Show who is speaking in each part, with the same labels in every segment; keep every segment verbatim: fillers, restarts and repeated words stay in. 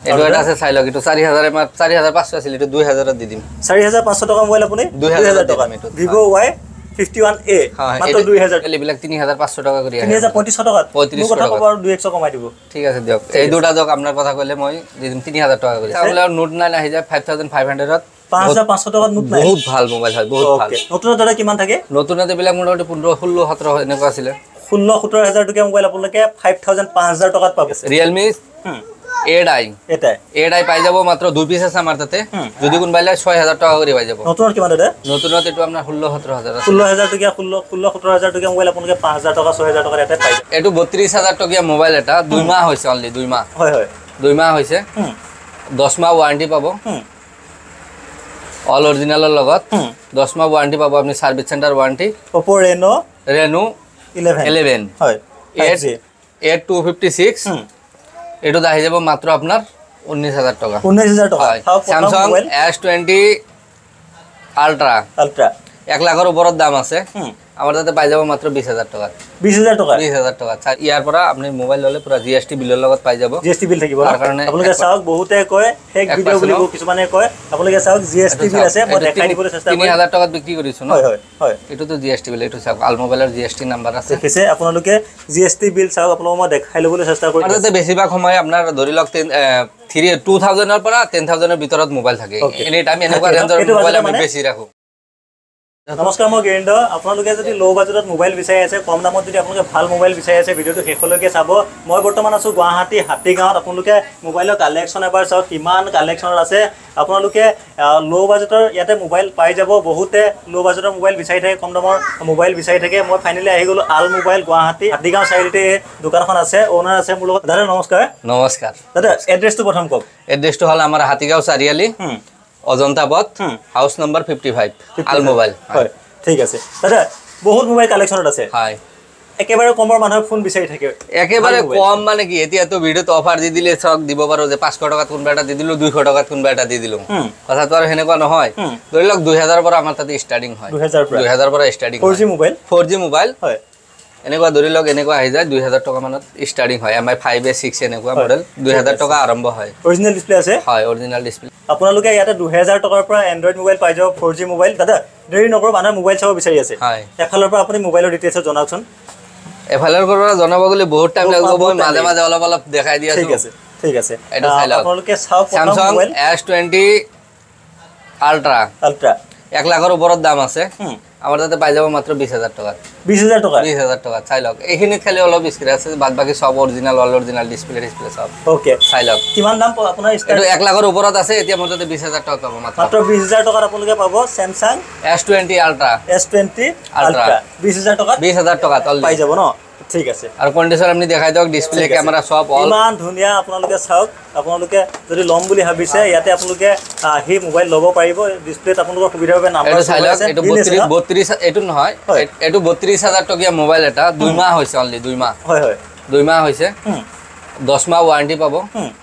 Speaker 1: এটো এটা আছে চাই লওক এটো চাৰি হাজাৰ এমাৰ চাৰি হাজাৰ পাঁচশ আছিল এটো দুই হাজাৰ দি দিম
Speaker 2: চাৰি হাজাৰ পাঁচশ টকা মোবাইল আপুনি
Speaker 1: দুই হাজাৰ টকা এটো
Speaker 2: Vivo Y fifty-one A মাত্ৰ দুই হাজাৰ
Speaker 1: এলিবিলাক তিনি হাজাৰ পাঁচশ টাকা কৰি
Speaker 2: তিনি হাজাৰ পঁয়ত্ৰিশ টকা পঁয়ত্ৰিশ টকা পাব আৰু দুই একশ কমাই দিব
Speaker 1: ঠিক আছে দিয়ক এই দুটা জক আপোনাৰ কথা কইলে মই দি দিম তিনি হাজাৰ টাকা কৰি তাহলে নোট নাইন আহি যায় পাঁচ হাজাৰ পাঁচশ ত
Speaker 2: পাঁচ হাজাৰ পাঁচশ টাকা নোট নাই
Speaker 1: বহুত ভাল মোবাইল হয় বহুত ভাল
Speaker 2: নতুন দাদা কিমান থাকে
Speaker 1: নতুনতে বিলাক মোটামুটি পোন্ধৰ ষোল্ল সতৰ এনেকুৱা আছিল
Speaker 2: ষোল্ল সোতৰ হাজাৰ টকা মোবাইল আপোনালোকে পাঁচ হাজাৰ পাঁচ হাজাৰ টকাত পাব
Speaker 1: Realme eight i
Speaker 2: এটা
Speaker 1: eight i পাই যাব মাত্ৰ দুই পিস আছে আমাৰ তাতে যদি কোন বাইলে ছয় হাজাৰ টাকা কৰি পাই যাব
Speaker 2: নতুন কিমান দাদা
Speaker 1: নতুনতে এটো আপোনাৰ ষোল্ল সতৰ হাজাৰ আছে
Speaker 2: ষোল্ল হাজাৰ টকা ষোল্ল ষোল্ল সতৰ হাজাৰ টকা মোবাইল আপোনালোকে পাঁচ হাজাৰ টকা ছয় হাজাৰ টকা এটা পাই
Speaker 1: এটো বত্ৰিশ হাজাৰ টকা মোবাইল এটা দুই মাহ হৈছে অনলি দুই মাহ
Speaker 2: হয় হয়
Speaker 1: দুই মাহ হৈছে দহ মাহ ওয়ারেন্টি পাবো অল অরিজিনালৰ লগত দহ মাহ ওয়ারেন্টি পাবো আপনি service centre warranty
Speaker 2: Oppo Reno
Speaker 1: Reno eleven
Speaker 2: হয়
Speaker 1: eight two fifty-six এটো দাহি যাব মাত্ৰ আপোনাৰ উনৈশ হাজাৰ টকা
Speaker 2: উনৈশ হাজাৰ টকা
Speaker 1: Samsung S twenty Ultra
Speaker 2: Ultra
Speaker 1: এক লাখৰ ওপৰত দাম আছে আমাৰ তাতে পাই যাব মাত্ৰ বিশ হাজাৰ টকা
Speaker 2: বিশ হাজাৰ টকা
Speaker 1: বিশ হাজাৰ টকা ইয়াৰ পৰা আপুনি মোবাইল ললে পুৰা জিএসটি বিলৰ লগত পাই যাব
Speaker 2: জিএসটি বিল থাকিব তাৰ কাৰণে আপোনালোকে চাওক বহুতে কয় ফেক ভিডিও বুলি কিছুমানে কয় আপোনালোকে চাওক জিএসটি বিল আছে মই দেখাই দিবলৈ চেষ্টা কৰিম
Speaker 1: তিনি হাজাৰ টকাত বিক্ৰী কৰিছো ন
Speaker 2: হয় হয় হয়
Speaker 1: এটো তো জিএসটি বিল এটো চাওক আল মোবাইলৰ জিএসটি নাম্বাৰ আছে
Speaker 2: কিছে আপোনালোকে জিএসটি বিল চাওক আপোনালোক মই দেখাই লবলৈ চেষ্টা কৰিম
Speaker 1: তাতে বেছিভাগ সময় আপোনাৰ ধৰি লওক two thousand ৰ পৰা ten thousand ৰ ভিতৰত মোবাইল থাকে এনি টাইম এনেকুৱা ৰেঞ্জৰ মোবাইল আমি বেছি ৰাখো
Speaker 2: নমস্কাৰ মই গেৰিন্দ আপোনালোকে যদি লো বাজেটত মোবাইল বিচাৰি আছে কম দামত যদি আপোনালোকে ভাল মোবাইল বিচাৰি আছে ভিডিওটো শেষলৈকে চাব মই বৰ্তমান আছো গুৱাহাটী হাতীগাঁৱত আপোনালোকে মোবাইলৰ কালেকচন এবাৰ চাওক কিমান কালেকচন আছে আপোনালোকে লো বাজেটৰ ইয়াতে মোবাইল পাই যাব বহুতে লো বাজেটৰ মোবাইল বিচাৰি থাকে কম দামৰ মোবাইল বিচাৰি থাকে মই ফাইনালি আহি গলো আল মোবাইল গুৱাহাটী হাতীগাঁও চাইডতে দোকানখন আছে ওনাৰ আছে মোৰ লগত দাদা নমস্কাৰ
Speaker 1: নমস্কাৰ
Speaker 2: দাদা এড্ৰেছটো প্ৰথম কওক
Speaker 1: এড্ৰেছটো হল আমাৰ হাতীগাঁও চাৰিআলি অজন্তা পথ হাউস নাম্বার fifty-five আল মোবাইল
Speaker 2: হয় ঠিক আছে দাদা বহুত মোবাইল কালেকশনত আছে
Speaker 1: হয়
Speaker 2: একেবাৰে কমৰ মানুহ ফোন বিচাৰি থাকে
Speaker 1: একেবাৰে কম মানে কি এতিয়া তো ভিডিওত অফার দি দিলে চক দিব পাৰো যে পাঁচশ টাকাত কোনবা এটা দি দিলো দুইশ টাকাত কোনবা এটা দি দিলো কথাটো আৰু হেনেকুৱা নহয় ধৰি লওক দুই হাজাৰ পৰা আমাৰ তাতে স্টার্টিং হয় দুই হাজাৰ পৰা starting
Speaker 2: four G mobile
Speaker 1: four G mobile
Speaker 2: হয়
Speaker 1: এনেকুৱা ধৰি লওক এনেকুৱা আহি যায় দুই হাজাৰ টকা মানত স্টার্টিং হয় M I five A six এনেকুৱা মডেল দুই হাজাৰ টকা আৰম্ভ হয়
Speaker 2: অৰিজিনাল ডিসপ্লে আছে
Speaker 1: হয় অৰিজিনাল ডিসপ্লে
Speaker 2: আপোনালোকে ইয়াতে দুই হাজাৰ টকাৰ পৰা এন্ড্ৰইড মোবাইল পাই যাব four G মোবাইল দাদা দেৰি নকৰ মানুহ মোবাইল চাব বিচাৰি আছে
Speaker 1: হয়
Speaker 2: এফালৰ পৰা আপুনি মোবাইলৰ ডিটেইলছ জনাওকচোন
Speaker 1: এফালৰ পৰা জনাব গলে বহুত টাইম লাগিব মই মাজে মাজে অলপ অলপ দেখাই দি আছো
Speaker 2: ঠিক আছে ঠিক আছে
Speaker 1: এটা চাই লওক
Speaker 2: আপোনালোকে চাওক
Speaker 1: Samsung S twenty Ultra
Speaker 2: Ultra
Speaker 1: এক লাখৰ ওপৰত দাম আছে আমাৰ তাতে পাই যাব মাত্ৰ বিশ হাজাৰ টকা
Speaker 2: বিশ হাজাৰ টকা
Speaker 1: বিশ হাজাৰ টকা চাই লওক এইখিনি খালি অলপ স্ক্ৰেচ আছে বাদ বাকি সব original all original display display সব
Speaker 2: ওকে
Speaker 1: চাই লওক
Speaker 2: কিমান দাম আপোনাৰ
Speaker 1: এটো এক লাখৰ ওপৰত আছে এতিয়া মোৰ তাতে বিশ হাজাৰ টকা পাব মাত্ৰ
Speaker 2: মাত্ৰ বিশ হাজাৰ টকাত আপোনালোকে পাব Samsung
Speaker 1: S twenty Ultra
Speaker 2: S twenty Ultra বিশ হাজাৰ টকাত
Speaker 1: বিশ হাজাৰ টকাত
Speaker 2: পাই যাব ন ঠিক আছে
Speaker 1: আৰু কন্ডিশন আপনি দেখাই দিয়ক ডিসপ্লে ক্যামেরা সব অল
Speaker 2: ইমান ধুনিয়া আপোনালোকে চাওক আপোনালোকে যদি লম বুলি ভাবিছে ইয়াতে আপোনালোকে হি মোবাইল লব পাৰিব ডিসপ্লেত আপোনালোকৰ সুবিধা হবে নাম্বাৰ
Speaker 1: আছে এটো বত্ৰিশ এটো নহয় এটো বত্ৰিশ হাজাৰ টকা মোবাইল এটা দুই মাহ হৈছে অনলি দুই মাহ
Speaker 2: হয় হয়
Speaker 1: দুই মাহ হৈছে দহ মাহ ওয়ারেন্টি পাবো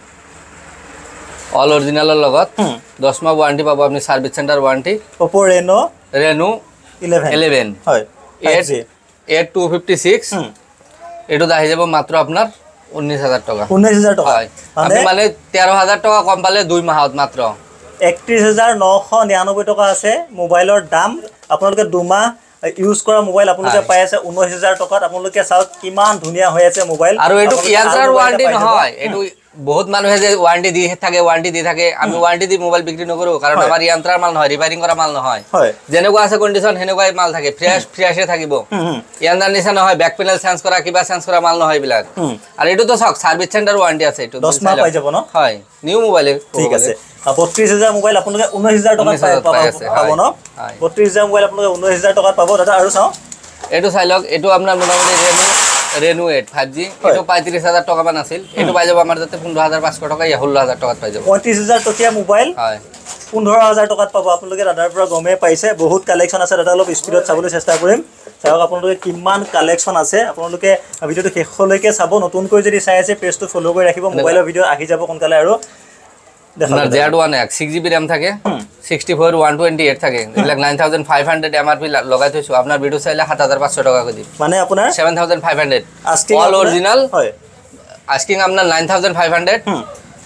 Speaker 1: অল অরিজিনালৰ লগত দহ মাহ ওয়ারেন্টি পাবো আপনি service centre warranty
Speaker 2: Oppo Reno
Speaker 1: Reno eleven
Speaker 2: হয়
Speaker 1: eight two fifty-six এটো দাহি যাব মাত্ৰ আপোনাৰ উনৈশ হাজাৰ টকা
Speaker 2: উনৈশ হাজাৰ টকা
Speaker 1: মানে মানে তেৰ হাজাৰ টকা কম পালে দুই মাহত মাত্ৰ
Speaker 2: একত্ৰিশ হাজাৰ নশ নিৰানব্বৈ টকা আছে মোবাইলৰ দাম আপোনালোকে দুমাহ ইউজ কৰা মোবাইল আপোনালোকে পাই আছে উনৈশ হাজাৰ টকাত আপোনালোকে চাওক কিমান ধুনিয়া হৈ আছে মোবাইল
Speaker 1: আৰু এটো ইয়াৰ ওয়াৰেন্টি নহয় এটো বহুত মানুহে যে ওয়ারেন্টি দি থাকে ওয়ারেন্টি দি থাকে আমি ওয়ারেন্টি দি মোবাইল বিক্রি নকৰো কাৰণ আমাৰ ইয়ান্ত্ৰাৰ মাল নহয় ৰিপেয়াৰিং কৰা মাল নহয় যেনেকুৱা আছে কন্ডিশন হেনেকুৱাই মাল থাকে ফ্ৰেশ ফ্ৰেশে থাকিব ইয়ান্দাৰ নিচা নহয় ব্যাক প্যানেল চেঞ্জ কৰা কিবা চেঞ্জ কৰা মাল নহয় বিলাক আৰু এটো তো সক সার্ভিস সেন্টার ওয়ারেন্টি আছে এটো
Speaker 2: দহ মাহ পাই যাব ন
Speaker 1: হয় নিউ মোবাইল
Speaker 2: ঠিক আছে বত্ৰিশ হাজাৰ মোবাইল আপোনালোকে উনৈশ হাজাৰ টকাত পাব ন বত্ৰিশ হাজাৰ মোবাইল আপোনালোকে উনৈশ হাজাৰ টকাত পাব দাদা আৰু চাও
Speaker 1: এটো চাই লওক এটো আপোনাৰ মোটামুটি Reno Reno eight five G এটো পঁয়ত্ৰিশ হাজাৰ টকা মান আছিল এটো পাই যাব আমাৰ তাতে পোন্ধৰ হাজাৰ পাঁচশ টকা ইয়া ষোল্ল হাজাৰ টকাত পাই যাব
Speaker 2: পঁয়ত্ৰিশ হাজাৰ টকীয়া মোবাইল হয় পোন্ধৰ হাজাৰ টকাত পাব আপোনালোকে দাদাৰ পৰা গমে পাইছে বহুত কালেকচন আছে দাদা অলপ স্পিডত চাবলৈ চেষ্টা কৰিম চাওক আপোনালোকে কিমান কালেকচন আছে আপোনালোকে ভিডিওটো শেষলৈকে চাব নতুনকৈ যদি চাই আছে পেজটো ফলো কৰি ৰাখিব মোবাইলৰ ভিডিও আহি যাব সোনকালে আৰু
Speaker 1: আপোনাৰ Z one X six G B RAM থাকে sixty-four one twenty-eight থাকে এইবিলাক nine thousand five hundred M R P লগাই থৈছো আপোনাৰ ভিডিও চাইলে সাত হাজাৰ পাঁচশ টকা কৰি দিম
Speaker 2: মানে আপোনাৰ
Speaker 1: seven thousand five hundred
Speaker 2: asking
Speaker 1: all original
Speaker 2: হয়
Speaker 1: আস্কিং আপোনাৰ nine thousand five hundred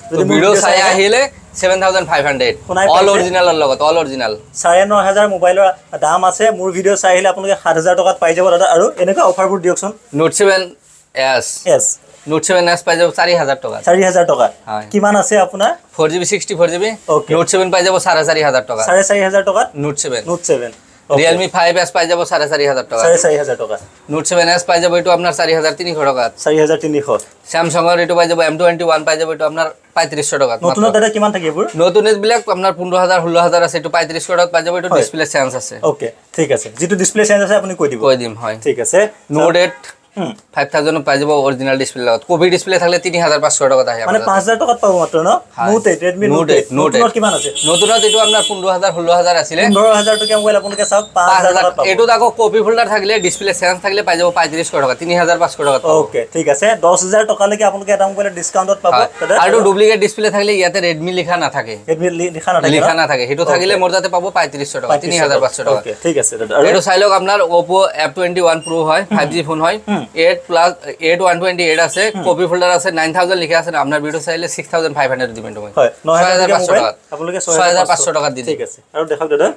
Speaker 1: video চাই আহিলে seven thousand five hundred all অৰিজিনালৰ লগত অল অৰিজিনাল
Speaker 2: চাৰে ন হাজাৰ মোবাইলৰ দাম আছে মোৰ ভিডিও চাই আহিলে আপোনালোকে সাত হাজাৰ টকাত পাই যাব দাদা আৰু এনেকুৱা অফাৰবোৰ দিয়কচোন
Speaker 1: note seven S
Speaker 2: S
Speaker 1: note seven S পাই যাব চাৰি হাজাৰ টকা
Speaker 2: চাৰি হাজাৰ টকা কিমান আছে আপোনাৰ
Speaker 1: four G B sixty-four G B note seven পাই যাব চাৰে চাৰি হাজাৰ টকা
Speaker 2: চাৰে চাৰি হাজাৰ টকাত
Speaker 1: note seven
Speaker 2: note seven
Speaker 1: Realme five S পাই যাব চাৰে চাৰি হাজাৰ টকা
Speaker 2: চাৰে চাৰি হাজাৰ টকা
Speaker 1: নোট seven S পাই যাব এটো আপোনাৰ চাৰি হাজাৰ তিনিশ টকাত
Speaker 2: চাৰি হাজাৰ তিনিশ
Speaker 1: Samsung-ৰ এটো পাই যাব M twenty-one পাই যাব এটো আপোনাৰ পঁয়ত্ৰিশ টকাত
Speaker 2: নতুন দাদা কিমান থাকে এইবোৰ
Speaker 1: নতুন বিলাক আপোনাৰ পোন্ধৰ হাজাৰ ষোল্ল হাজাৰ আছে এটো পঁয়ত্ৰিশ টকাত পাই যাব এটো ডিসপ্লে চেঞ্জ আছে
Speaker 2: ওকে ঠিক আছে যেটো ডিসপ্লে চেঞ্জ আছে আপুনি কৈ দিব
Speaker 1: কৈ দিম হয়
Speaker 2: ঠিক আছে
Speaker 1: নোট eight five thousand পাই যাব অৰিজিনাল ডিসপ্লে লগত কপি ডিসপ্লে থাকলে তিনি হাজাৰ পাঁচশ টকাত আহে
Speaker 2: মানে পাঁচ হাজাৰ টকাত পাব মাত্ৰ ন note eight Redmi Note eight নতুনত কিমান আছে
Speaker 1: নতুনত এটো আপোনাৰ পোন্ধৰ হাজাৰ ষোল্ল হাজাৰ আছিল
Speaker 2: পোন্ধৰ হাজাৰ টকা মোবাইল আপোনালোকে চাওক পাঁচ হাজাৰ টকাত পাব
Speaker 1: এটো আকৌ কপি ফোল্ডাৰ থাকিলে ডিসপ্লে চেঞ্জ থাকিলে পাই যাব পঁয়ত্ৰিশ টকা তিনি হাজাৰ পাঁচশ টকাত
Speaker 2: ওকে ঠিক আছে দহ হাজাৰ টকা লৈকে আপোনালোকে এটা মোবাইলৰ ডিসকাউন্টত পাব
Speaker 1: আৰু ডুপ্লিকেট ডিসপ্লে থাকিলে ইয়াতে Redmi লিখা না থাকে
Speaker 2: Redmi লিখা না থাকে
Speaker 1: লিখা না থাকে হেতু থাকিলে মোৰ তাতে পাব পঁয়ত্ৰিশ টকা তিনি হাজাৰ পাঁচশ টকা
Speaker 2: ওকে ঠিক আছে দাদা
Speaker 1: এটো চাই লওক আপোনাৰ Oppo F twenty-one Pro হয় five G ফোন হয় eight plus eight one twenty-eight আছে কপি ফোল্ডাৰ আছে nine thousand লিখা আছে আপোনাৰ ভিডিও চাইলে six thousand five hundred দিবেন তুমি
Speaker 2: হয় নয় হাজাৰ মোবাইল আপোনালোকে
Speaker 1: ছয় হাজাৰ পাঁচশ টকা দি
Speaker 2: ঠিক আছে আৰু দেখাওক দাদা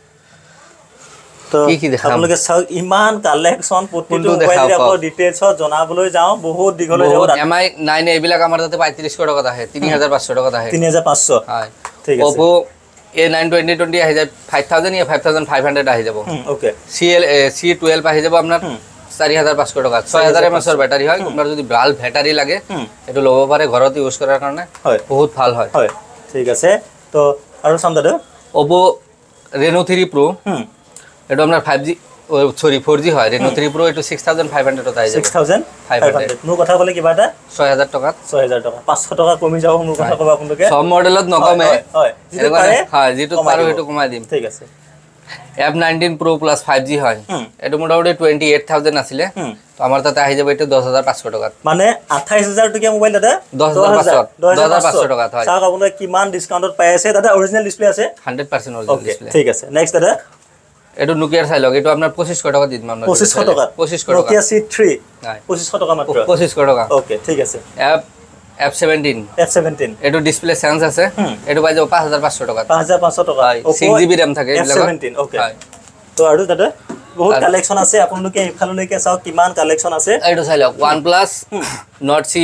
Speaker 2: তো
Speaker 1: কি কি দেখাম
Speaker 2: আপোনালোকে চাওক ইমান কালেকচন প্ৰতিটো মোবাইলৰ আকৌ ডিটেইলছ জনাবলৈ যাও বহুত দিঘলৈ যাব
Speaker 1: M I nine এইবিলাক আমাৰ তাতে পঁয়ত্ৰিশ টকাত আহে তিনি হাজাৰ পাঁচশ টকাত আহে
Speaker 2: তিনি হাজাৰ পাঁচশ
Speaker 1: হয়
Speaker 2: ঠিক আছে
Speaker 1: Oppo A nine twenty twenty আহি যায় five thousand या five thousand five hundred আহি যাব
Speaker 2: okay
Speaker 1: C L C twelve আহি যাব আপোনাৰ চাৰি হাজাৰ পাঁচশ টকা ছয় হাজাৰ এমএচৰ ব্যাটাৰী হয় আপোনাৰ যদি ভাল ব্যাটাৰী লাগে এটো ল'ব পাৰে ঘৰত ইউজ কৰাৰ কাৰণে বহুত ভাল হয়
Speaker 2: হয় ঠিক আছে তো আৰু চাম দাদা
Speaker 1: Oppo Reno three Pro এটো আপোনাৰ five G sorry four G হয় Reno three Pro এটো six thousand five hundred ত আই যাব
Speaker 2: six thousand five hundred মোৰ কথা কলে কিবা এটা
Speaker 1: ছয় হাজাৰ টকা
Speaker 2: ছয় হাজাৰ টকা পাঁচশ টকা কমি যাব মোৰ কথা কব আপোনালোকে
Speaker 1: সব মডেলত নকমে
Speaker 2: হয় যেটো পাৰে
Speaker 1: হয় যেটো পাৰো হেতু কমাই দিম
Speaker 2: ঠিক আছে
Speaker 1: F nineteen Pro Plus five G হয় এটো মোটামুটি twenty-eight thousand আছিল তো আমাৰ তাতে আহি যাব এটো দহ হাজাৰ পাঁচশ টকা
Speaker 2: মানে আঠাইশ হাজাৰ টকা মোবাইল দাদা
Speaker 1: দহ হাজাৰ পাঁচশ টকা হয়
Speaker 2: চাওক আপোনালোকে কিমান ডিসকাউন্টত পাই আছে দাদা অৰিজিনাল ডিসপ্লে আছে
Speaker 1: one hundred percent original display
Speaker 2: ঠিক আছে নেক্সট দাদা
Speaker 1: এটো নোকিয়াৰ চাই লওক এটো আপোনাৰ পঁচিছশ টকা দিম আমরা
Speaker 2: পঁচিছশ টকা
Speaker 1: পঁচিছশ টকা
Speaker 2: নোকিয়া C three পঁচিছশ টকা মাত্ৰ
Speaker 1: পঁচিছশ টকা
Speaker 2: ওকে ঠিক আছে
Speaker 1: F F seventeen
Speaker 2: F seventeen
Speaker 1: এটো ডিসপ্লে চেঞ্জ আছে এটো পাই যাব পাঁচ হাজাৰ পাঁচশ টকা
Speaker 2: পাঁচ হাজাৰ পাঁচশ টকা
Speaker 1: six G B RAM থাকে
Speaker 2: F seventeen ওকে তো আৰু দাদা বহুত কালেকশন আছে আপোনালোকে ইফাললৈকে চাওক কিমান কালেকশন আছে
Speaker 1: এটো চাই লওক OnePlus Nord C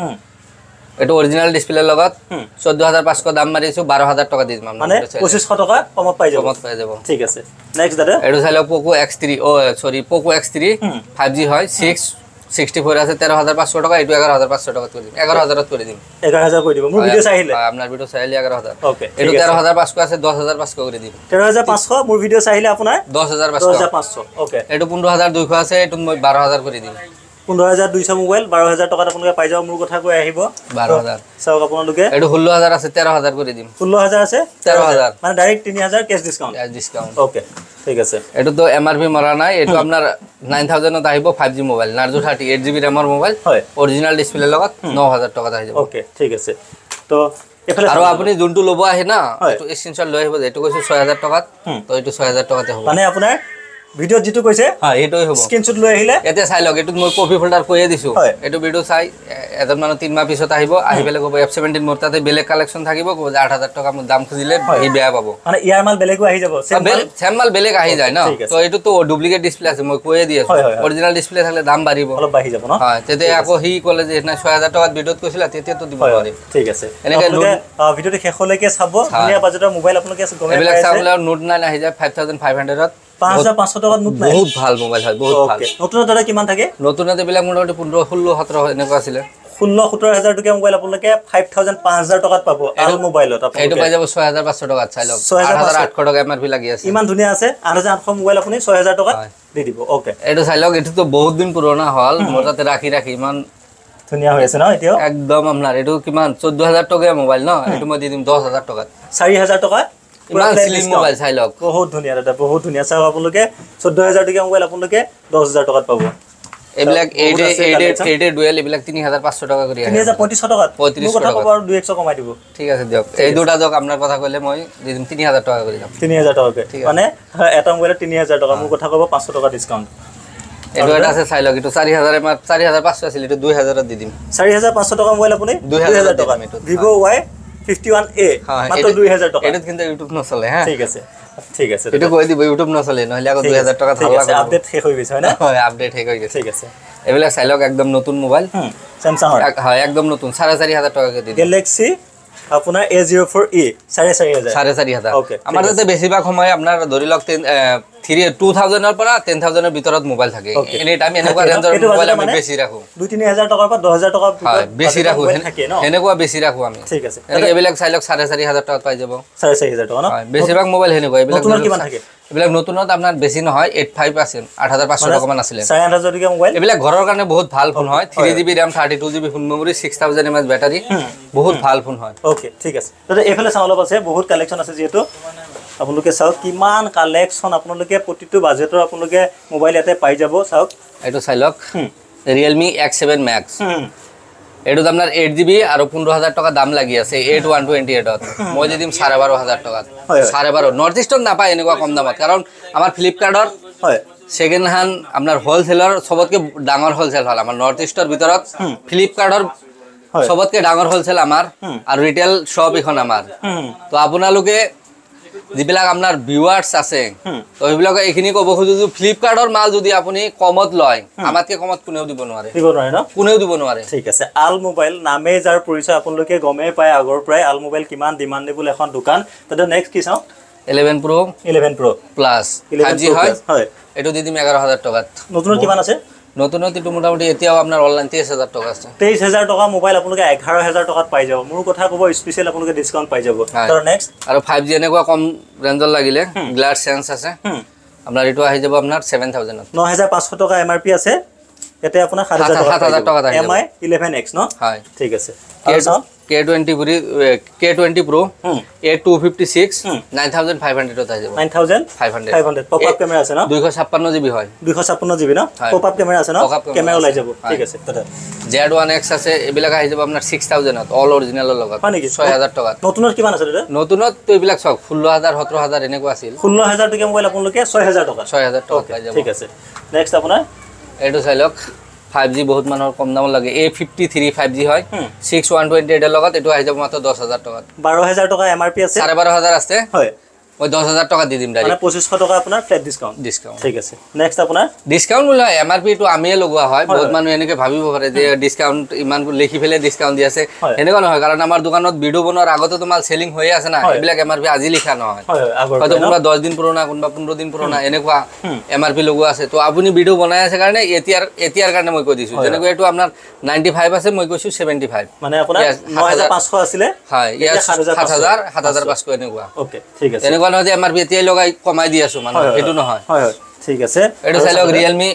Speaker 1: এটো অৰিজিনাল ডিসপ্লে লগত চৈধ্য হাজাৰ পাঁচশ দাম মাৰিছো বাৰ হাজাৰ টকা দিম আমরা
Speaker 2: মানে পঁচিছশ টকা কমত পাই যাব
Speaker 1: কমত পাই যাব
Speaker 2: ঠিক আছে নেক্সট দাদা
Speaker 1: এটো চাই লওক Poco X three ও sorry Poco X three five G হয় six sixty-four আছে তেৰ হাজাৰ পাঁচশ টকা এটো এঘাৰ হাজাৰ পাঁচশ টাকা কৰি দিম এঘাৰ হাজাৰ ত কৰি দিম
Speaker 2: এঘাৰ হাজাৰ কৰি দিব মোৰ ভিডিও চাইলে
Speaker 1: আপনার ভিডিও চাইলে এঘাৰ হাজাৰ
Speaker 2: ওকে
Speaker 1: এটো তেৰ হাজাৰ পাঁচশ আছে দহ হাজাৰ পাঁচশ কৰি দিম
Speaker 2: তেৰ হাজাৰ পাঁচশ মোৰ ভিডিও চাইলে আপোনাৰ
Speaker 1: দহ হাজাৰ
Speaker 2: পাঁচশ ওকে
Speaker 1: এটো পোন্ধৰ হাজাৰ দুইশ আছে এটো মই বাৰ হাজাৰ কৰি দিম
Speaker 2: পোন্ধৰ হাজাৰ দুইশ মোবাইল বাৰ হাজাৰ টকাত আপোনালোকে পাই যাব মোৰ কথা কৈ আহিব
Speaker 1: বাৰ হাজাৰ
Speaker 2: চাওক আপোনালোকে
Speaker 1: এটো ষোল্ল হাজাৰ আছে তেৰ হাজাৰ কৰি দিম
Speaker 2: ষোল্ল হাজাৰ আছে
Speaker 1: তেৰ হাজাৰ
Speaker 2: মানে ডাইৰেক্ট তিনি হাজাৰ কেছ ডিসকাউন্ট
Speaker 1: ডিসকাউন্ট
Speaker 2: ওকে ঠিক আছে
Speaker 1: এটো তো এমআরপি মৰা নাই এটো আপনার nine thousand ত আহিব five G mobile Narzo thirty-eight G B RAM ৰ মোবাইল
Speaker 2: হয়
Speaker 1: অৰিজিনাল ডিসপ্লে লগত নয় হাজাৰ টকা আহি যাব
Speaker 2: ওকে ঠিক আছে তো এফালে
Speaker 1: আৰু আপুনি যোনটো লব আহে না এটো স্ক্রিনশট লৈ আহিব এটো কৈছো ছয় হাজাৰ টকাত তো এটো ছয় হাজাৰ টকাতে হ'ব
Speaker 2: মানে আপোনাৰ ভিডিও যেটো কৈছে
Speaker 1: হ্যাঁ এটোই হ'ব
Speaker 2: স্ক্রিনশট লৈ আহিলে
Speaker 1: এতে চাই লওক এটো মই কপি ফোল্ডার কইয়ে দিছো এটো ভিডিও চাই এজন মানুহ তিন মাহ পিছত আহিব আহি পেলে কব F seventeen মোৰ তাতে বেলেগ কালেকশন থাকিব কব আঠ হাজাৰ টকা মোৰ দাম খুজিলে এই বেয়া পাব
Speaker 2: মানে ইয়াৰ মাল বেলেগো আহি যাব
Speaker 1: সেম মাল বেলেগ আহি যায় না তো এটো তো ডুপ্লিকেট ডিসপ্লে আছে মই কইয়ে দি আছো অৰিজিনাল ডিসপ্লে থাকলে দাম বাঢ়িব
Speaker 2: অলপ বাঢ়ি যাব ন
Speaker 1: হয় তেতে আকৌ হি কলে যে না ছয় হাজাৰ টকাত ভিডিওত কৈছিলা তেতে তো দিব পাৰি
Speaker 2: ঠিক আছে
Speaker 1: এনেকে
Speaker 2: ভিডিওটো শেষলৈকে চাব ধুনীয়া বাজেটৰ মোবাইল আপোনালোকে গমে পাইছে
Speaker 1: এবিলাক চাবলে নোট nine আহি যায় five thousand five hundred ত
Speaker 2: পাঁচ হাজাৰ পাঁচশ টকাত নোট নাই
Speaker 1: বহুত ভাল মোবাইল হয় বহুত ভাল
Speaker 2: নতুন দাদা কিমান থাকে
Speaker 1: নতুনতে বিলাক মোটামুটি পোন্ধৰ ষোল্ল সোতৰ এনেকুৱা আছিল
Speaker 2: ষোল্ল সোতৰ হাজাৰ টকা মোবাইল আপোনালোকে five thousand পাঁচ হাজাৰ টকাত পাব আৰু মোবাইলত আপোনালোকে
Speaker 1: এটো পাই যাব ছয় হাজাৰ পাঁচশ টকাত চাই লওক আঠ হাজাৰ আঠশ টকা এমআরপি লাগি আছে
Speaker 2: ইমান ধুনীয়া আছে আঠ হাজাৰ আঠশ মোবাইল আপুনি ছয় হাজাৰ টকাত দি দিব ওকে
Speaker 1: এটো চাই লওক এটো তো বহুত দিন পুৰণা হল মোৰ তাতে ৰাখি ৰাখি ইমান
Speaker 2: ধুনীয়া হৈ আছে ন এতিয়াও
Speaker 1: একদম আপনার এটো কিমান চৈধ্য হাজাৰ টকা মোবাইল ন এটো মই দি দিম দহ হাজাৰ টকাত
Speaker 2: চাৰি হাজাৰ টকা
Speaker 1: ইমান স্লিম মোবাইল চাই লওক
Speaker 2: বহুত ধুনীয়া দাদা বহুত ধুনীয়া চাওক আপোনালোকে চৈধ্য হাজাৰ টকা মোবাইল আপোনালোকে দহ হাজাৰ টকাত পাব
Speaker 1: এবিলাক eight eight eight ডুৱেল এবিলাক তিনি হাজাৰ পাঁচশ টকা কৰি আহে
Speaker 2: তিনি হাজাৰ পঁয়ত্ৰিশ টকাত
Speaker 1: পঁয়ত্ৰিশ
Speaker 2: কথা কব আৰু দুই একশ কমাই দিব
Speaker 1: ঠিক আছে দিয়ক এই দুটা দিয়ক আপোনাৰ কথা কইলে মই দি দিম তিনি হাজাৰ টকা কৰি দিম
Speaker 2: তিনি হাজাৰ টকাকে মানে এটা মোবাইলত তিনি হাজাৰ টকা মোৰ কথা কব পাঁচশ টকা ডিসকাউন্ট
Speaker 1: এটো এটা আছে চাই লওক এটো চাৰি হাজাৰ এমাৰ চাৰি হাজাৰ পাঁচশ আছিল এটো দুই হাজাৰ দি দিম
Speaker 2: চাৰি হাজাৰ পাঁচশ টকা মোবাইল আপুনি
Speaker 1: দুই হাজাৰ টকা
Speaker 2: Vivo Y fifty-one A মাত্ৰ দুই হাজাৰ টকা
Speaker 1: এটো কিন্তু ইউটিউব নচলে হ্যাঁ
Speaker 2: ঠিক আছে ঠিক আছে
Speaker 1: এটো কই দিব ইউটিউব নচলে নহলে আকৌ দুই হাজাৰ টকা ধালা
Speaker 2: আছে আপডেট শেষ হৈ গৈছে হয় না
Speaker 1: হয় আপডেট শেষ হৈ গৈছে
Speaker 2: ঠিক আছে
Speaker 1: এবিলাক চাই লওক একদম নতুন মোবাইল
Speaker 2: Samsung
Speaker 1: হয় একদম নতুন চাৰি হাজাৰ টকা কে দি দিম
Speaker 2: Galaxy আপোনাৰ A zero four E চাৰি হাজাৰ
Speaker 1: চাৰি হাজাৰ আমাৰ তাতে বেছিভাগ সময় আপোনাৰ ধৰি লওক two thousand ৰ পৰা ten thousand ৰ ভিতৰত মোবাইল থাকে এনি টাইম এনেকুৱা ৰেঞ্জৰ মোবাইল আমি বেছি ৰাখো
Speaker 2: দুই তিনি হাজাৰ টকাৰ পৰা দহ হাজাৰ টকাৰ ভিতৰত
Speaker 1: বেছি ৰাখো এনেকুৱা বেছি ৰাখো আমি
Speaker 2: ঠিক আছে
Speaker 1: এবিলাক চাই লওক চাৰি হাজাৰ টকাত পাই যাব
Speaker 2: চাৰি হাজাৰ টকা ন
Speaker 1: হয় বেছিভাগ মোবাইল হেনেকুৱা এবিলাক
Speaker 2: নতুন কিমান থাকে
Speaker 1: এবিলাক নতুনত আপোনাৰ বেছি নহয় eighty-five আছে আঠ হাজাৰ পাঁচশ টকা মান আছিল
Speaker 2: চাৰি হাজাৰ টকা মোবাইল
Speaker 1: এবিলাক ঘৰৰ কাৰণে বহুত ভাল ফোন হয় three G B RAM thirty-two G B phone memory six thousand mAh battery বহুত ভাল ফোন হয়
Speaker 2: ওকে ঠিক আছে তাতে এফালে চাও অলপ আছে বহুত কালেকচন আছে যেহেতু আপোনালোকে চাওক কিমান কালেকচন আপোনালোকে প্ৰতিটো বাজেটৰ আপোনালোকে মোবাইল ইয়াতে পাই যাব চাওক
Speaker 1: এটো চাই লওক Realme X seven Max এটো আপনার eight G B আর পনেরো হাজার টাকা দাম লাগি আছে eight one twenty-eight ত মই দিম সাড়ে বারো হাজার টাকা সাড়ে বারো নর্থ ইস্টত না পায় এনেকুৱা কম দামত কারণ আমার ফ্লিপকার্টৰ হয় সেকেন্ড হ্যান্ড আপনার হোলসেলার সবতকে ডাঙৰ হোলসেল হল আমার নর্থ ইস্টৰ ভিতৰত ফ্লিপকার্টৰ সবতকে ডাঙৰ হোলসেল আমার আর রিটেল শপ এখন আমার তো আপোনালোকে যিবিলাক আপনার ভিউয়ার্স আছে তো এইবিলাক এইখিনি কব খুজু যে ফ্লিপকার্টৰ মাল যদি আপুনি কমত লয় আমাতকে কমত কোনেও দিব নোৱাৰে
Speaker 2: দিব নোৱাৰে ন
Speaker 1: কোনেও দিব নোৱাৰে
Speaker 2: ঠিক আছে আল মোবাইল নামে যাৰ পৰিচয় আপোনালোকে গমে পায় আগৰ পৰাই আল মোবাইল কিমান ডিমান্ডেবল এখন দোকান তাতে নেক্সট কি চাও
Speaker 1: eleven Pro
Speaker 2: eleven Pro
Speaker 1: plus five G হয় হয় এটো দি দিম এগারো হাজার টাকাত
Speaker 2: নতুন কিমান আছে
Speaker 1: নতুনত এটো মোটামুটি এতিয়াও আপনার অনলাইন তেইশ হাজাৰ টাকা আছে
Speaker 2: তেইশ হাজাৰ টকা মোবাইল আপোনালোকে এঘাৰ হাজাৰ টকাত পাই যাব মোৰ কথা কব স্পেশাল আপোনালোকে ডিসকাউন্ট পাই যাব তাৰ নেক্সট
Speaker 1: আৰু five G এনেকুৱা কম ৰেঞ্জৰ লাগিলে গ্লাস সেন্স আছে আপনার এটো আহি যাব আপনার seven thousand ত
Speaker 2: নয় হাজাৰ পাঁচশ টকা M R P আছে এতে আপোনাৰ সাত হাজাৰ টকা M I eleven X ন হয় ঠিক আছে K twenty K twenty Pro A two fifty-six nine thousand five hundred ত আহি যাব nine thousand five hundred pop up camera আছে ন
Speaker 1: two fifty-six G B হয়
Speaker 2: two fifty-six G B ন pop up camera আছে ন ক্যামেৰা ওলাই যাব ঠিক আছে দাদা
Speaker 1: Z one X আছে এবিলাক আহি যাব আপোনাৰ six thousand ত অল অৰিজিনালৰ লগত ছয় হাজাৰ টকা
Speaker 2: নতুনত কিমান আছে দাদা
Speaker 1: নতুনত তো এবিলাক সব ষোল্ল হাজাৰ সতৰ হাজাৰ এনেকুৱা আছিল
Speaker 2: ষোল্ল হাজাৰ টকা মোবাইল আপোনালোকে ছয় হাজাৰ টকা
Speaker 1: ছয় হাজাৰ টকা পাই যাব
Speaker 2: ঠিক আছে নেক্সট আপোনাৰ
Speaker 1: এটো চাই লওক five G বহুত মানুহৰ কম দাম লাগে A fifty-three five G হয় six one twenty-eight এর লগত এটো আহি যাব মাত্ৰ দহ হাজাৰ টাকা
Speaker 2: বাৰ হাজাৰ টকা M R P আছে
Speaker 1: সাড়ে বারো হাজাৰ আছে
Speaker 2: হয়
Speaker 1: মই দহ হাজাৰ টাকা দি দিম ডাইৰেক্ট
Speaker 2: মানে পঁচিছশ টকা আপোনাৰ ফ্ল্যাট ডিসকাউন্ট
Speaker 1: ডিসকাউন্ট
Speaker 2: ঠিক আছে নেক্সট আপোনাৰ
Speaker 1: ডিসকাউন্ট বলে M R P টো আমিয়ে লগোৱা হয় বহুত মানুহ এনেকে ভাবিব পাৰে যে ডিসকাউন্ট ইমান লিখি ফেলে ডিসকাউন্ট দি আছে এনেকুৱা নহয় কাৰণ আমাৰ দোকানত ভিডিও বনোৱাৰ আগতে তো মাল সেলিং হৈ আছে না এইবিলাক M R P আজি লিখা নহয় হয়তো কোনবা দহ দিন পুৰণা কোনবা পোন্ধৰ দিন পুৰণা এনেকুৱা M R P লগোৱা আছে তো আপুনি ভিডিও বনাই আছে কাৰণে এতিয়াৰ এতিয়াৰ কাৰণে মই কৈ দিছো যেনেকৈ এটো আপোনাৰ ninety-five আছে মই কৈছো seventy-five
Speaker 2: মানে আপোনাৰ নয় হাজাৰ পাঁচশ আছিল
Speaker 1: হয় ইয়াৰ সাত হাজাৰ সাত হাজাৰ পাঁচশ এনেকুৱা
Speaker 2: ওকে ঠিক আছে
Speaker 1: এনেকুৱা নহয় যে M R P এতিয়া লগাই কমাই দি আছো মানে এটো নহয়
Speaker 2: হয় হয় ঠিক আছে
Speaker 1: এটো চাই লওক Realme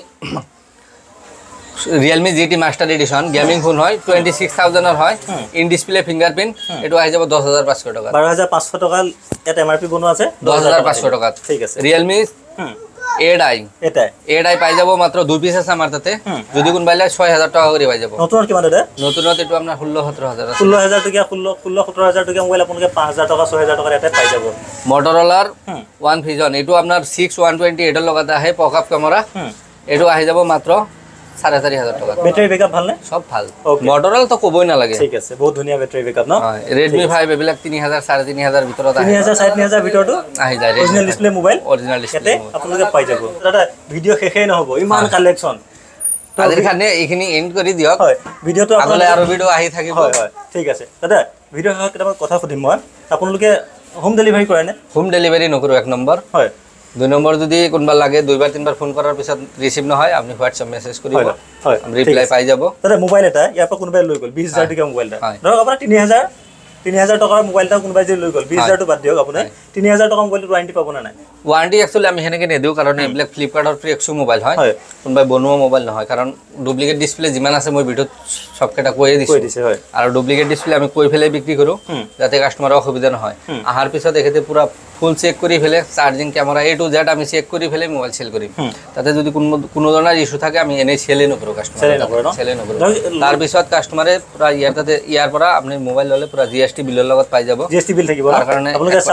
Speaker 1: Realme G T Master Edition gaming phone হয় twenty-six thousand এর হয় ইন ডিসপ্লে ফিঙ্গারপ্রিন্ট এটো আহি যাব দহ হাজাৰ পাঁচশ টাকা
Speaker 2: বাৰ হাজাৰ পাঁচশ টকা এটা M R P বনোৱা আছে
Speaker 1: দহ হাজাৰ পাঁচশ টাকা
Speaker 2: ঠিক আছে
Speaker 1: Realme eight i
Speaker 2: এটা
Speaker 1: eight i পাই যাব মাত্ৰ দুই পিস আছে আমাৰ তাতে যদি কোনবাই লয় ছয় হাজাৰ টাকা কৰি পাই যাব
Speaker 2: নতুন কিমান দাদা
Speaker 1: নতুনত এটো আপোনাৰ ষোল্ল সতৰ হাজাৰ আছে
Speaker 2: ষোল্ল হাজাৰ টকা ষোল্ল ষোল্ল সতৰ হাজাৰ টকা মোবাইল আপোনালোকে পাঁচ হাজাৰ টকা ছয় হাজাৰ টকা এটা পাই যাব
Speaker 1: Motorola One Vision এটো আপোনাৰ six one twenty-eight এর লগত আহে পপ আপ ক্যামেরা এটো আহি যাব মাত্ৰ সাড়ে চাৰি হাজাৰ টাকা
Speaker 2: ব্যাটারি ব্যাকআপ ভাল নে
Speaker 1: সব ভাল Motorola তো কবই না লাগে
Speaker 2: ঠিক আছে বহুত ধুনিয়া ব্যাটারি ব্যাকআপ ন
Speaker 1: Redmi five এবিলাক তিনি হাজাৰ সাড়ে তিনি হাজাৰ ভিতৰত আহে
Speaker 2: তিনি হাজাৰ সাড়ে তিনি হাজাৰ ভিতৰটো
Speaker 1: আহি যায়
Speaker 2: original display mobile
Speaker 1: original display
Speaker 2: আপোনালোকে পাই যাব দাদা ভিডিও শেষে নহব ইমান কালেকচন
Speaker 1: আজিৰ কাৰণে এইখিনি এন্ড কৰি দিয়ক
Speaker 2: হয় ভিডিওটো
Speaker 1: আগলৈ আৰু ভিডিও আহি থাকিব
Speaker 2: হয় হয় ঠিক আছে দাদা ভিডিও শেষত কেইটামান কথা সুধিম মই আপোনালোকে হোম ডেলিভাৰী কৰে নে
Speaker 1: হোম ডেলিভাৰী নকৰো এক নম্বৰ
Speaker 2: হয়
Speaker 1: দুই নম্বৰ যদি কোনবা লাগে দুইবাৰ তিনবাৰ ফোন কৰাৰ পিছত ৰিসিভ নহয় আপুনি হোৱাটসঅ্যাপ মেসেজ কৰিব
Speaker 2: হয়
Speaker 1: আমি ৰিপ্লাই পাই যাব
Speaker 2: দাদা মোবাইল এটা ইয়াৰ পৰা কোনোবাই লৈ গ'ল বিশ হাজাৰ টকা মোবাইল এটা ধৰক আপোনাৰ তিনি হাজাৰ তিনি হাজাৰ টকাৰ মোবাইল এটা কোনোবাই যদি লৈ গ'ল বিশ হাজাৰ টো বাদ দিয়ক আপুনি তিনি হাজাৰ টকা মোবাইলটো ওয়াৰেন্টি পাব না নাই
Speaker 1: ওয়ারেন্টি একচুয়ালি আমি হেনেকে নেদিও কারণ এইবিলাক ফ্লিপকার্টৰ ফ্রি এক্সু মোবাইল হয় কোনবাই বনোৱা মোবাইল নহয় কাৰণ ডুপ্লিকেট ডিসপ্লে যিমান আছে মই ভিডিওত সবকেটা কৈয়ে দিছো
Speaker 2: কৈ দিছে হয়
Speaker 1: আৰু ডুপ্লিকেট ডিসপ্লে আমি কৈ ফেলে বিক্রি কৰো যাতে কাস্টমাৰৰ অসুবিধা নহয় আহাৰ পিছত এখেতে পুৰা ফুল চেক কৰি ফেলে charging camera A to Z আমি চেক কৰি ফেলে মোবাইল সেল কৰিম তাতে যদি কোনো কোনো ধৰণৰ ইস্যু থাকে আমি এনে সেলে নকৰো কাস্টমাৰ সেলে নকৰো তাৰ পিছত কাস্টমাৰে পুৰা ইয়াৰ তাতে ইয়াৰ পৰা আপুনি মোবাইল ললে পুৰা জিএসটি বিলৰ লগত পাই যাব
Speaker 2: জিএসটি বিল থাকিব তাৰ কাৰণে আপোনালোকে চাওক বহুতে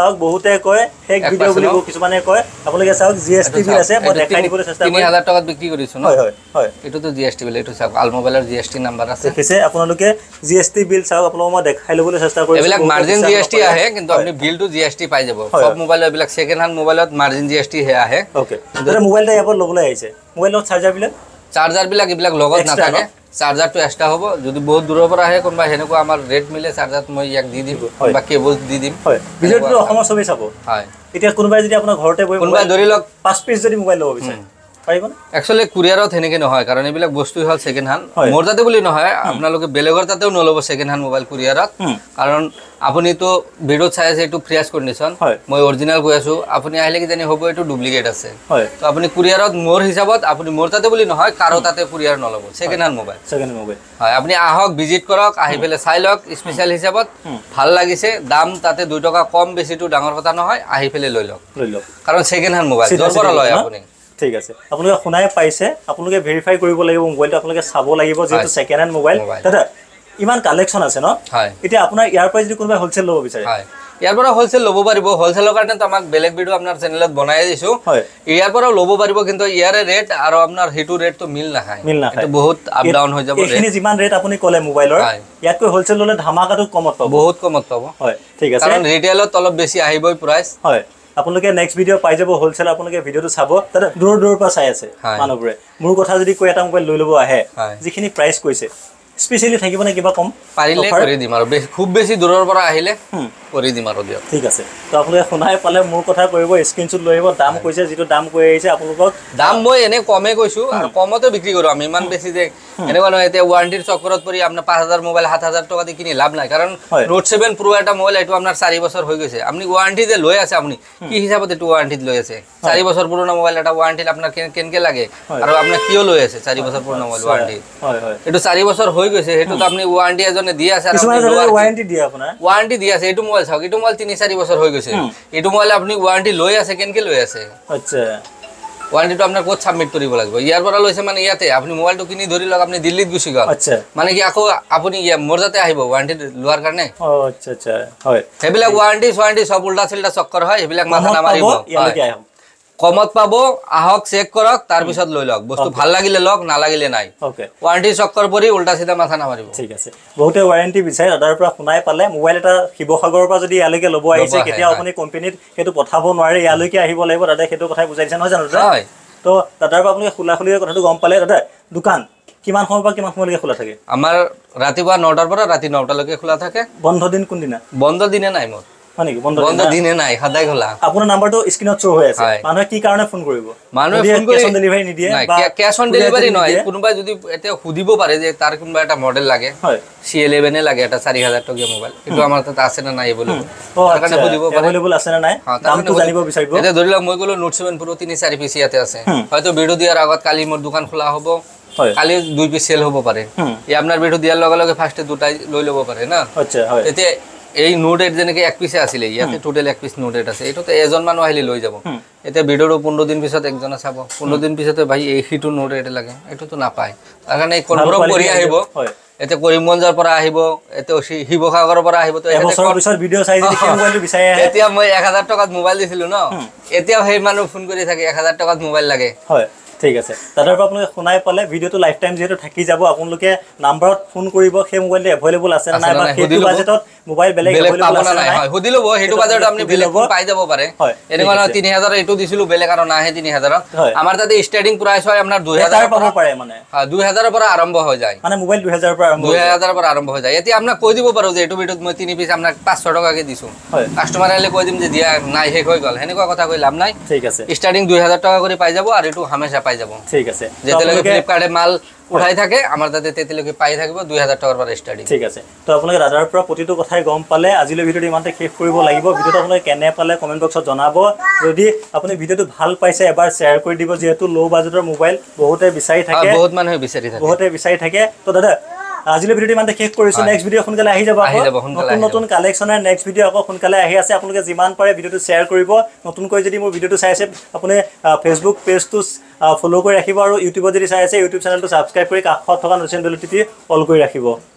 Speaker 2: বহুতে কয় ফেক ভিডিও বুলি কিছুমানে কয় আপোনালোকে চাওক জিএসটি বিল আছে মই দেখাই দিবলৈ চেষ্টা কৰিম
Speaker 1: তিনি হাজাৰ টকাত বিক্ৰী কৰিছো ন
Speaker 2: হয় হয় হয়
Speaker 1: এটো তো জিএসটি বিল এটো চাওক আল মোবাইলৰ জিএসটি নাম্বাৰ আছে
Speaker 2: পিছে আপোনালোকে জিএসটি বিল চাওক আপোনালোক মই দেখাই লবলৈ চেষ্টা কৰিছো
Speaker 1: এবিলাক মাৰ্জিন জিএসটি আহে কিন্তু আপুনি বিলটো জিএসটি পাই যাব সব মোবাইল এবিলাক সেকেন্ড হ্যান্ড মোবাইলত মাৰ্জিন জিএসটি হে আহে
Speaker 2: ওকে এটা মোবাইলটা ইয়াৰ পৰা লবলৈ আহিছে মোবাইলৰ চাৰ্জাৰ বিল
Speaker 1: চাৰ্জাৰ বিলাক এবিলাক লগত নাথাকে চাৰ্জাৰটো এক্সট্ৰা হ'ব যদি বহুত দূৰৰ পৰা আহে কোনবা হেনেকুৱা আমাৰ ৰেট মিলে চাৰ্জাৰত মই ইয়াক দি দিম বা কেবল দি দিম
Speaker 2: হয় ভিডিওটো অসমৰ ছবি চাব হয় এতিয়া কোনবাই যদি আপোনাৰ ঘৰতে বহি
Speaker 1: কোনবাই ধৰি লওক
Speaker 2: পাঁচ পিস যদি মোবাইল ল'ব বিচাৰে পাৰিব না
Speaker 1: একচুয়ালি কুৰিয়াৰত হেনেকে নহয় কাৰণ এবিলাক বস্তু হল সেকেন্ড হ্যান্ড মোৰ তাতে বুলি নহয় আপোনালোকে বেলেগৰ তাতেও নলব সেকেন্ড হ্যান্ড মোবাইল কুৰিয়াৰত কাৰণ আপুনি তো ভিডিওত চাই আছে এটো ফ্ৰেছ কন্ডিশন মই অৰিজিনাল কৈ আছো আপুনি আহিলে কি জানি হ'ব এটো ডুপ্লিকেট আছে তো আপুনি কুৰিয়াৰত মোৰ হিচাপত আপুনি মোৰ তাতে বুলি নহয় কাৰো তাতে কুৰিয়াৰ নলব second hand mobile
Speaker 2: second mobile
Speaker 1: হয় আপুনি আহক ভিজিট কৰক আহি পেলে চাই লওক স্পেশাল হিচাপত ভাল লাগিছে দাম তাতে দুই টকা কম বেছিটো ডাঙৰ কথা নহয় আহি পেলে লৈ লওক লৈ লওক কাৰণ সেকেন্ড হ্যান্ড মোবাইল জৰ পৰা লয় আপুনি
Speaker 2: ঠিক আছে আপোনালোকে শুনাই পাইছে আপোনালোকে ভেৰিফাই কৰিব লাগিব মোবাইলটো আপোনালোকে চাব লাগিব যেটো সেকেন্ড হ্যান্ড মোবাইল দাদা ইমান কালেকশন আছে ন
Speaker 1: হয়
Speaker 2: এতিয়া আপোনাৰ ইয়াৰ পৰা যদি কোনোবা হোলসেল ল'ব বিচাৰে
Speaker 1: হয় ইয়াৰ পৰা হোলসেল ল'ব পাৰিব হোলসেলৰ কাৰণে তো আমাক বেলেগ ভিডিও আপোনাৰ চেনেলত বনাই দিছো
Speaker 2: হয়
Speaker 1: ইয়াৰ পৰা ল'ব পাৰিব কিন্তু ইয়াৰে ৰেট আৰু আপোনাৰ হেতু ৰেট তো মিল নাখায়
Speaker 2: মিল নাখায়
Speaker 1: এটো বহুত আপ ডাউন হৈ যাব ৰেট
Speaker 2: এখিনি যিমান ৰেট আপুনি ক'লে মোবাইলৰ ইয়াতকৈ হোলসেল ল'লে ধামাকাটো কমত পাব
Speaker 1: বহুত কমত পাব
Speaker 2: হয় ঠিক আছে
Speaker 1: কাৰণ ৰিটেইলত অলপ বেছি আহিবই প্ৰাইস
Speaker 2: হয় আপোনালোকে নেক্সট ভিডিও পাই যাব হোলসেল আপোনালোকে ভিডিওটো চাব তাতে দূৰ দূৰৰ পৰা চাই আছে মানুহবোৰে মোৰ কথা যদি কৈ এটা মোবাইল লৈ ল'ব আহে যিখিনি প্ৰাইস কৈছে স্পেশালি থাকিব না কিবা কম
Speaker 1: পাৰিলে কৰি দিম আৰু খুব বেছি দূৰৰ পৰা আহিলে কৰি দিম আৰু দিয়ক
Speaker 2: ঠিক আছে তো আপোনালোকে শুনাই পালে মোৰ কথা কৰিব স্ক্ৰিনশ্বট লৈ আহিব দাম কৈছে যেটো দাম কৈ আহিছে আপোনালোকক
Speaker 1: দাম মই এনে কমে কৈছো আৰু কমতে বিক্ৰী কৰো আমি ইমান বেছি যে এনেকুৱা নহয় এতিয়া ওয়াৰেন্টিৰ চক্কৰত পৰি আপনি পাঁচ হাজাৰ মোবাইল সাত হাজাৰ টকা দি কিনি লাভ নাই কাৰণ নোট সেভেন প্ৰো এটা মোবাইল এটো আপোনাৰ চাৰি বছৰ হৈ গৈছে আপনি ওয়াৰেন্টি যে লৈ আছে আপনি কি হিচাপত এটো ওয়াৰেন্টিত লৈ আছে চাৰি বছৰ পুৰণা মোবাইল এটা ওয়াৰেন্টিত আপোনাৰ কেনকে লাগে আৰু আপোনাৰ কিয় লৈ আছে চাৰি বছৰ পুৰণা মোবাইল ওয়াৰেন্টি হয় হয় এটো চাৰি বছৰ হৈ গৈছে হেতু তো আপনি ওয়াৰেন্টি এজনে দি আছে আৰু
Speaker 2: ওয়াৰেন্টি দি আপোনাৰ
Speaker 1: ওয়াৰেন্টি দি আছে এটো মোবাইল চাওক এটো মোবাইল তিনি চাৰি বছৰ হৈ গৈছে এটো মোবাইল আপনি ওয়াৰেন্টি লৈ আছে কেনকে লৈ আছে
Speaker 2: আচ্ছা
Speaker 1: ওয়ারেন্টিটো আপনার কোড সাবমিট কৰিব লাগিব ইয়াৰ পৰা লৈছে মানে ইয়াতে আপুনি মোবাইলটো কিনি ধৰি লওক আপুনি দিল্লীত গুছি গল
Speaker 2: আচ্ছা মানে
Speaker 1: কি আকৌ আপুনি মোৰ যাতে আহিব ওয়ারেন্টি লোৱাৰ কাৰণে
Speaker 2: ও আচ্ছা আচ্ছা হয়
Speaker 1: হেবিলাক ওয়ারেন্টি ওয়ারেন্টি সব উল্টা চিল্টা চক্কৰ হয় হেবিলাক মাথা নামাৰিব
Speaker 2: ইয়ালৈকে আহিব
Speaker 1: কমত পাব আহক চেক কৰক তাৰ পিছত লৈ লওক বস্তু ভাল লাগিলে লওক না লাগিলে নাই
Speaker 2: ওকে
Speaker 1: ওয়ারেন্টি চক্কৰ পৰি উল্টা সিধা মাথা নামাৰিব
Speaker 2: ঠিক আছে বহুতে ওয়ারেন্টি বিচাৰে দাদাৰ পৰা শুনাই পালে মোবাইল এটা শিৱসাগৰৰ পৰা যদি ইয়ালৈকে ল'ব আহিছে কেতিয়া আপুনি কোম্পানীত হেতু পঠাব নোৱাৰে ইয়ালৈকে আহিব লাগিব দাদা হেতু কথাই বুজাইছে নহয় জানো দাদা হয় তো দাদাৰ পৰা আপুনি খুলা খুলিৰ কথাটো গম পালে দাদা দোকান কিমান সময় পৰা কিমান সময়লৈকে খোলা থাকে
Speaker 1: আমাৰ ৰাতিপুৱা নটাৰ পৰা ৰাতি নটা লৈকে খোলা থাকে
Speaker 2: বন্ধ দিন কোন দিনা
Speaker 1: বন্ধ দিনে নাই মোৰ
Speaker 2: মানে কি বন্ধ
Speaker 1: বন্ধ দিনে নাই সদায় খোলা
Speaker 2: আপোনাৰ নাম্বাৰটো স্ক্ৰিনত শ্ব' হৈ আছে মানুহে কি কাৰণে ফোন কৰিব
Speaker 1: মানুহে ফোন কৰি
Speaker 2: কেছ অন ডেলিভাৰী নিদিয়ে
Speaker 1: বা কেছ অন ডেলিভাৰী নহয় কোনোবাই যদি এটা খুদিব পাৰে যে তাৰ কোনোবা এটা মডেল লাগে হয় সি ইলেভেন এ লাগে এটা চাৰি হাজাৰ টকীয়া মোবাইল এটো আমাৰ তাত আছে না নাই বলে তাৰ কাৰণে খুদিব পাৰে
Speaker 2: अवेलेबल আছে না নাই দামটো জানিব বিচাৰিব
Speaker 1: এটা ধৰি লওক মই কলো নোট সেভেন প্ৰো তিনি চাৰি পিস ইয়াতে আছে হয়তো ভিডিও দিয়াৰ আগত কালি মোৰ দোকান খোলা হ'ব কালি দুই পিস সেল হ'ব পাৰে ই আপোনাৰ ভিডিও দিয়াৰ লগে লগে ফাৰ্স্টে দুটাই লৈ ল'ব পাৰে না আচ্ছা হয় এতিয়া এই নোট এট যেনেকে এক পিসে আছিল ইয়াতে টোটাল এক পিস নোট এট আছে এটোতে এজন মানুহ আহিলে লৈ যাব এতিয়া ভিডিওৰ পোন্ধৰ দিন পিছত একজনে চাব পোন্ধৰ দিন পিছতে ভাই এই হিটো নোট এট লাগে এটোতো নাপায় তাৰ কাৰণে কনফাৰ্ম কৰি আহিব এতে কৰিমগঞ্জৰ পৰা আহিব এতে শিৱসাগৰৰ পৰা আহিব তো
Speaker 2: এবছৰৰ পিছত ভিডিও চাই যদি কি মোবাইলটো বিচাৰি আহে
Speaker 1: এতিয়া মই এক হাজাৰ টকাত মোবাইল দিছিলো ন এতিয়া সেই মানুহ ফোন কৰি থাকে এক হাজাৰ টকাত মোবাইল লাগে হয় ঠিক আছে দাদাৰ পৰা আপোনালোকে শুনাই পালে ভিডিওটো লাইফ টাইম যেহেতু থাকি যাব আপোনালোকে নাম্বাৰত ফোন কৰিব সেই মোবাইলটো এভেইলেবল আছে না নাই বা সেইটো বাজেটত মোবাইল বেলেগ এভেইলেবল আছে না নাই সুধি ল'ব হেতু বাজেটত আপুনি বেলেগ পাই যাব পাৰে এনেকুৱা তিনি হাজাৰ এটো দিছিলো বেলেগ আৰু নাহে তিনি হাজাৰ আমাৰ তাতে ষ্টাৰ্টিং প্ৰাইস হয় আপোনাৰ দুই হাজাৰ পাব পাৰে মানে হ্যাঁ দুই হাজাৰৰ পৰা আৰম্ভ হৈ যায় মানে মোবাইল দুই হাজাৰৰ পৰা আৰম্ভ দুই হাজাৰৰ পৰা আৰম্ভ হৈ যায় এতিয়া আপোনাক কৈ দিব পাৰো যে এটো ভিডিওত মই তিনি পিস আপোনাক পাঁচশ টকাকে দিছো কাস্টমাৰ আহিলে কৈ দিম যে দিয়া নাই শেষ হৈ গল হেনেকুৱা কথা কৈ লাভ নাই ঠিক আছে ষ্টাৰ্টিং দুই হাজাৰ টকা কৰি পাই যাব আৰু এটো হামেশা পাই যাব ঠিক আছে যেতেলৈকে ফ্লিপকাৰ্টে মাল উঠাই থাকে আমাৰ তাতে তেতেলৈকে পাই থাকিব দুই হাজাৰ টকাৰ পৰা ষ্টাৰ্টিং ঠিক আছে তো আপোনালোকে দাদাৰ পৰা প্ৰতিটো কথাই গম পালে আজিলৈ ভিডিওটো ইমানতে শেষ কৰিব লাগিব ভিডিওটো আপোনালোকে কেনে পালে কমেন্ট বক্সত জনাব যদি আপুনি ভিডিওটো ভাল পাইছে এবাৰ শেয়াৰ কৰি দিব যেহেতু লো বাজেটৰ মোবাইল বহুতে বিচাৰি থাকে বহুত মানুহে বিচাৰি থাকে বহুতে বিচাৰি থাকে তো দাদা আজিলৈ ভিডিওটো ইমানতে শেষ কৰিছো নেক্সট ভিডিও সোনকালে আহি যাব নতুন নতুন কালেকচনৰ নেক্সট ভিডিও আকৌ সোনকালে আহি আছে আপোনালোকে যিমান পাৰে ভিডিওটো শেয়াৰ কৰিব নতুনকৈ যদি মোৰ ভিডিওটো চাই আছে আপুনি ফেসবুক পেজটো ফলো কৰি ৰাখিব আৰু ইউটিউবত যদি চাই আছে ইউটিউব চেনেলটো সাবস্ক্ৰাইব কৰি কাষত থকা নোটিফিকেশ্যন বেলটো টিপি অল কৰি ৰাখিব